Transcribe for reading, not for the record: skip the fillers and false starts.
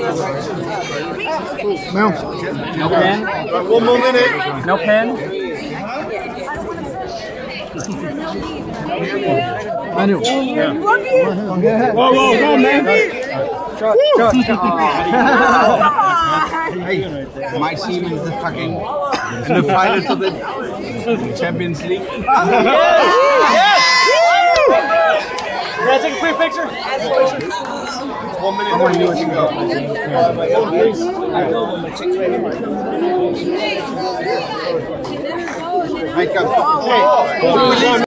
No. No pen. 1 more minute. No pen. I knew. Yeah. Whoa, go, man. Shot. Hey, my team is the fucking in the finals of the Champions League. Yes! Can I take a quick picture? 1 minute, then we can go. Hey, come.